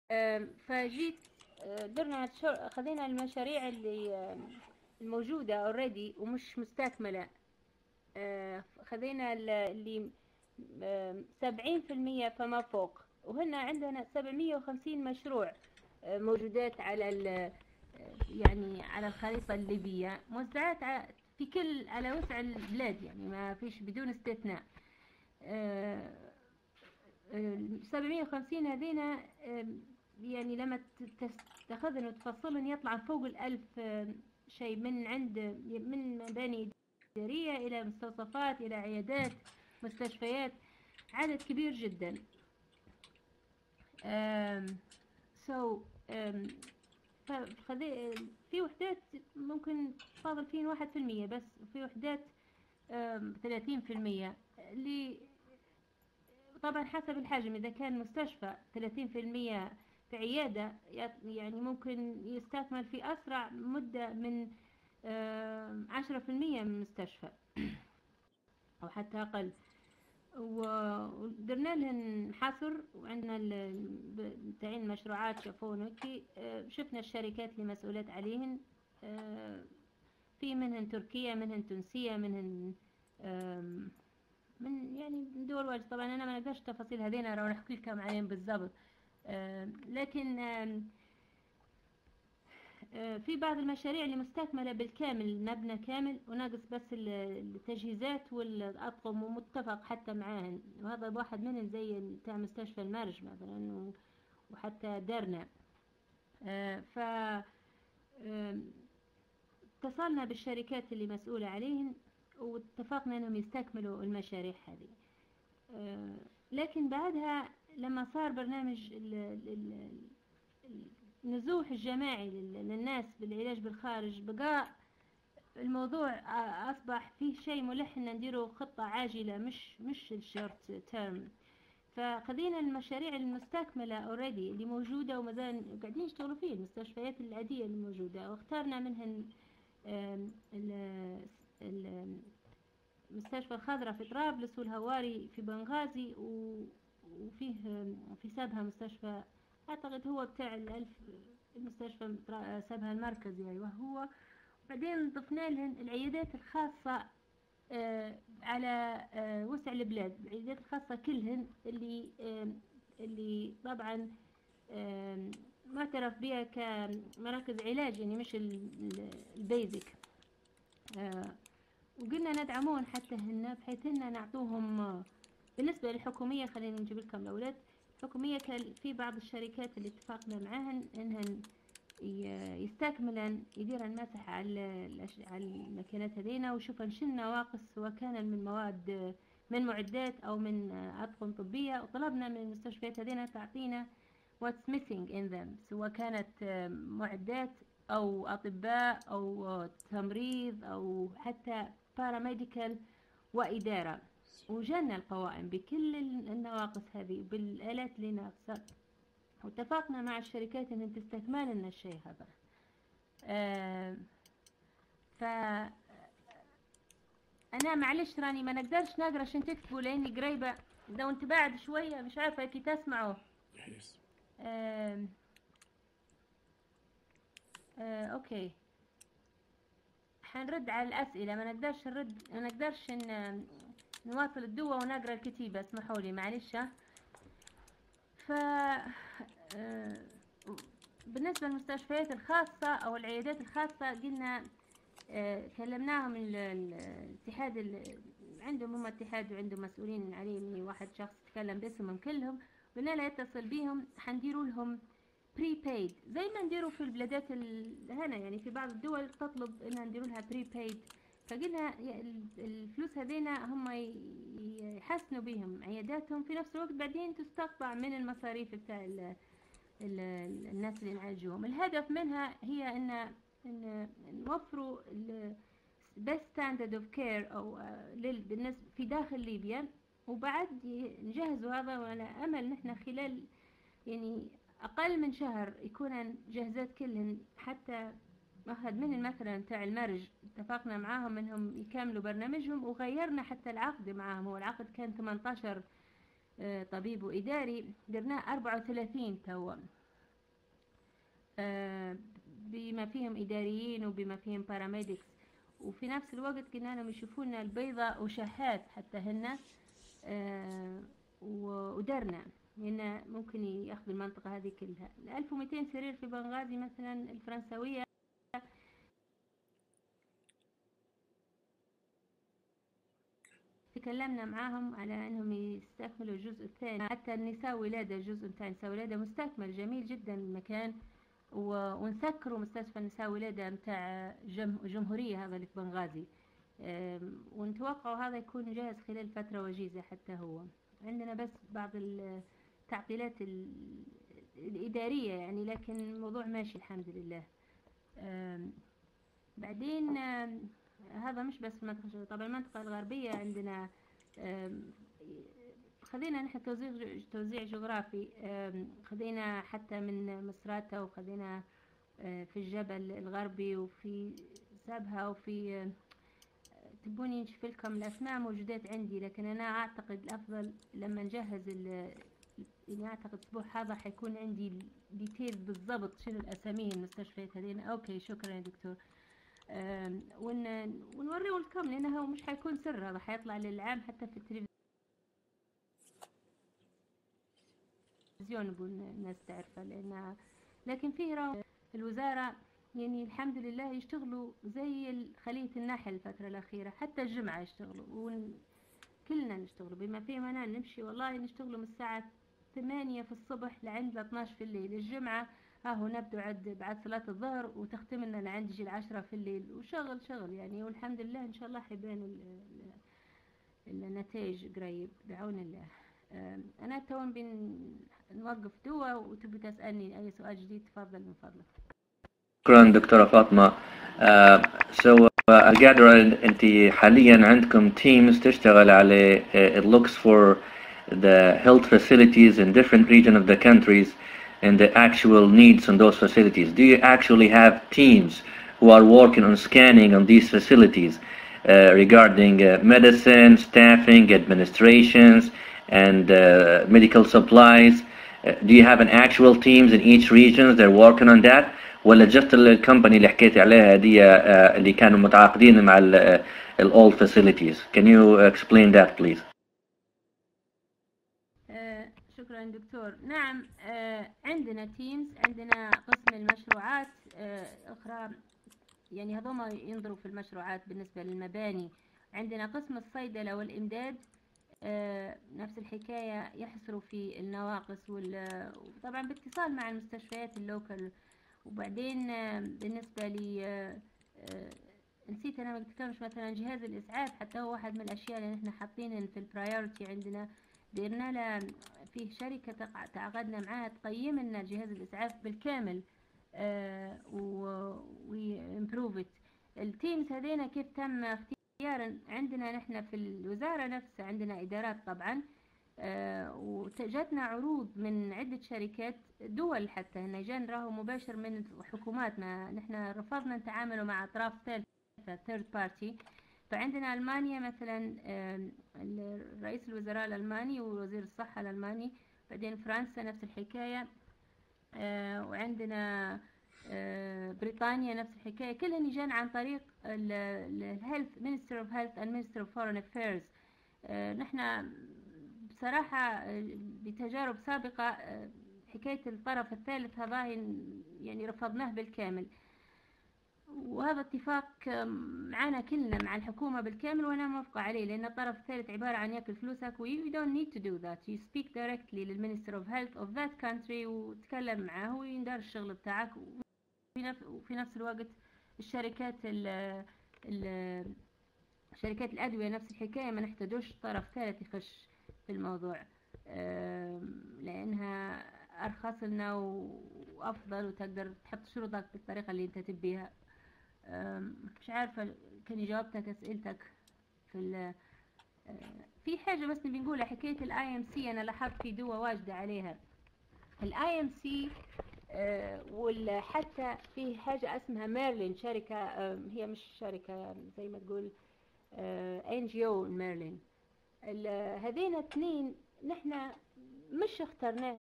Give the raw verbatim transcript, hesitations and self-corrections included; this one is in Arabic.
آم، فجيت آه، درنا شو- خذينا المشاريع اللي آم، الموجودة اوريدي ومش مستكملة. آه، خذينا ال- اللي سبعين في المية فما فوق، وهنا عندنا سبعمية وخمسين مشروع آه، موجودات على ال- يعني على الخريطة الليبية، موزعات ع- في كل على وسع البلاد، يعني ما فيش بدون استثناء. آه، آه، سبعمية وخمسين هذينا آه، يعني لما ت- تاخذن وتفصلن يطلع فوق الألف آه، شيء، من عند من مباني إدارية إلى مستوصفات إلى عيادات مستشفيات، عدد كبير جدا. آم، so آم، فخذي في وحدات ممكن فاضل فين واحد في المية بس، وفي وحدات ثلاثين في المية اللي طبعا حسب الحجم. إذا كان مستشفى ثلاثين في المية في عيادة، يعني ممكن يستكمل في أسرع مدة من عشرة في المية من المستشفى أو حتى أقل. ودرنا لهن حصر، وعندنا متاعين المشروعات شافونا هيك. شفنا الشركات اللي مسؤولات عليهن، آه، في منهن تركيا، منهن تونسية، منهن آم، من يعني من دول واجد. طبعا انا ما نقدرش تفاصيل هذين راح نحكي لكم عليهم بالضبط. آم، لكن آم، آه، في بعض المشاريع اللي مستكملة بالكامل، مبنى كامل وناقص بس التجهيزات والأطقم، ومتفق حتى معاهن. وهذا واحد منهم زي بتاع مستشفى المرج مثلا، وحتى درنا. آه، ف آم، اتصلنا بالشركات اللي مسؤولة عليهن واتفقنا انهم يستكملوا المشاريع هذه. آه، لكن بعدها لما صار برنامج ال- ال- ال- النزوح الجماعي لل- للناس بالعلاج بالخارج، بقى الموضوع آه، أصبح فيه شيء ملح إن نديروا خطة عاجلة، مش مش الشورت تيرم. فخذينا المشاريع المستكملة اوريدي اللي موجودة ومازال قاعدين يشتغلوا فيه، المستشفيات العادية اللي موجودة، واخترنا منهن آم، ال- ال- المستشفى الخضراء في طرابلس، والهواري في بنغازي، و- وفيه آم، في سابها مستشفى، أعتقد هو بتاع الألف، المستشفى بتاع- سابها المركزي، أيوه هو. بعدين ضفنا لهن العيادات الخاصة آه، على آه، وسع البلاد، العيادات الخاصة كلهن اللي آم، اللي طبعا آم، معترف بها كمراكز علاج، يعني مش البيزك. وقلنا ندعمون حتى هن، بحيث هن نعطوهم آه، بالنسبة للحكومية. خلينا نجيب لكم الأولاد. الحكومية كان في بعض الشركات اللي اتفقنا معاهن إنهن ي- يستكملن يديرن مسح على الأش- على الماكينات هذينا، وشوفن شن نواقص، سواء كان من مواد آه، من معدات أو من آه، أطقم طبية. وطلبنا من المستشفيات هذينا تعطينا what's missing in them، سواء كانت آه، معدات أو أطباء أو آه، تمريض أو حتى باراميديكال وإدارة. وجانا القوائم بكل النواقص هذه بالآلات اللي ناقصة، واتفقنا مع الشركات ان تستكمل لنا الشيء هذا. آه ف انا معلش راني ما نقدرش نقرا عشان تكتبوا لاني قريبه، لو انت بعد شويه مش عارفه كي تسمعوا. آه آه اوكي، حنرد على الاسئله، ما نقدرش نرد، ما نقدرش ن... نواصل الدوا ونقرا الكتيبه، اسمحوا لي معلش. ف آه، بالنسبة للمستشفيات الخاصة أو العيادات الخاصة، قلنا آه، كلمناهم ال- ال- الاتحاد ال- عندهم هم اتحاد وعندهم مسؤولين عليه، من واحد شخص تكلم باسمهم كلهم. قلنا له يتصل بيهم، حنديروا لهم بري بايد زي ما نديروا في البلادات ال- هنا، يعني في بعض الدول تطلب انها نديروا لها بري بايد. فقلنا ي- ال- الفلوس هذينا هم ي- يحسنوا بهم عياداتهم، في نفس الوقت بعدين تستقطع من المصاريف بتاع ال ال الناس اللي نعالجوهم. الهدف منها هي ان ان نوفروا ال best standard of care او آه، لل- بالنسبة في داخل ليبيا. وبعد ي- نجهزوا هذا، وعلى امل نحن خلال يعني اقل من شهر يكون جاهزات كلهن. حتى أخذ من مثلا تاع المرج اتفقنا معاهم انهم يكملوا برنامجهم، وغيرنا حتى العقد معاهم. هو العقد كان ثمانية عشر آه، طبيب وإداري، درناه أربعة وثلاثين توا. بما فيهم إداريين وبما فيهم باراميديكس، وفي نفس الوقت قلنا لهم يشوفون البيضة وشاحات حتى هن ودرنا هنا ممكن يأخذ المنطقة هذه كلها. ألف ومئتين سرير في بنغازي مثلا الفرنسوية تكلمنا معاهم على أنهم يستكملوا الجزء الثاني، حتى النساء ولادة الجزء بتاع النساء ولادة مستكمل جميل جدا المكان، ونسكروا مستشفى النساء ولادة متاع جمهورية هذا اللي في بنغازي، ونتوقع هذا يكون جاهز خلال فترة وجيزة. حتى هو عندنا بس بعض التعطيلات الإدارية يعني، لكن الموضوع ماشي الحمد لله. بعدين هذا مش بس المنطقة، طبعا المنطقة الغربية عندنا خذينا نحن توزيع توزيع جغرافي، خذينا حتى من مصراتة، وخذينا في الجبل الغربي وفي سابها، وفي تبوني نشوف لكم الأسماء موجودات عندي، لكن أنا أعتقد الأفضل لما نجهز يعني أعتقد الأسبوع هذا حيكون عندي ديتيل بالضبط شنو الأسامي المستشفيات هذين. أوكي شكرا يا دكتور. ون ونوريه لكم لأنه هو مش حيكون سر، هذا حيطلع للعام حتى في التلفزيون الناس تعرفه، لأن لكن فيه راو الوزارة يعني الحمد لله يشتغلوا زي خلية النحل الفترة الأخيرة، حتى الجمعة يشتغلوا وكلنا نشتغلوا بما فيه معناه نمشي والله نشتغلوا من الساعة ثمانية في الصبح لعند اثناشر في الليل. الجمعة هاهو نبدو عد بعد صلاة الظهر وتختم لنا لعند يجي العشرة في الليل، وشغل شغل يعني، والحمد لله إن شاء الله حيبان النتائج قريب بعون الله. أنا توم بنوقف دوا وتبي تسألني أي سؤال جديد تفضل من فضلك. شكرا دكتورة فاطمة. uh, so uh, I gather أنت حاليا عندكم teams تشتغل على uh, it looks for the health facilities in different regions of the countries and the actual needs on those facilities. Do you actually have teams who are working on scanning on these facilities uh, regarding uh, medicine, staffing, administrations, and uh, medical supplies? Uh, do you have an actual teams in each region they're working on that? ولا just الكمباني اللي حكيت عليها هذه uh, اللي كانوا متعاقدين مع ال uh, all facilities? Can you explain that please? شكرا دكتور. نعم عندنا تيمز، عندنا قسم المشروعات أخرى يعني هذوما ينظروا في المشروعات بالنسبة للمباني، عندنا قسم الصيدلة والإمداد نفس الحكاية يحصروا في النواقص، وطبعا باتصال مع المستشفيات اللوكال. وبعدين بالنسبة لي نسيت أنا ما قلتلكمش مثلا جهاز الإسعاف، حتى هو واحد من الأشياء اللي نحن حاطين في البرايورتي عندنا، ديرنا له فيه شركة تعاقدنا معاها تقيم لنا جهاز الإسعاف بالكامل وإمبروفت. التيمز هذينا كيف تم اختيار عندنا نحن في الوزارة نفسها، عندنا إدارات طبعا، وجاتنا عروض من عدة شركات دول، حتى هنا جان راهو مباشر من حكومات، ما نحن رفضنا نتعامل مع أطراف ثالثة third party. فعندنا ألمانيا مثلا رئيس الوزراء الألماني ووزير الصحة الألماني، بعدين فرنسا نفس الحكاية، وعندنا بريطانيا نفس الحكاية، كلهن يجان عن طريق الهيلث Minister of Health and Minister of Foreign Affairs. نحن بصراحة بتجارب سابقة حكاية الطرف الثالث هذا يعني رفضناه بالكامل، وهذا اتفاق معنا كلنا مع الحكومة بالكامل وأنا موافقة عليه، لأن الطرف الثالث عبارة عن يأكل فلوسك. we don't need to do that. you speak directly للمينستر of health of that country وتكلم معاه ويندار الشغل بتاعك، وفي نفس الوقت الشركات ال ال شركات الأدوية نفس الحكاية، ما نحتاجوش طرف ثالث يخش في الموضوع لأنها أرخص لنا وأفضل، وتقدر تحط شروطك بالطريقة اللي أنت تبيها. مش عارفة كان جاوبتك أسئلتك في في حاجة بس نبي نقولها، حكاية الاي ام سي. أنا لاحظت في دوا واجدة عليها الاي ام سي، وحتى في حاجة اسمها ميرلين، شركة هي مش شركة زي ما تقول ان جي او ميرلين. هذين اثنين نحن مش اخترناه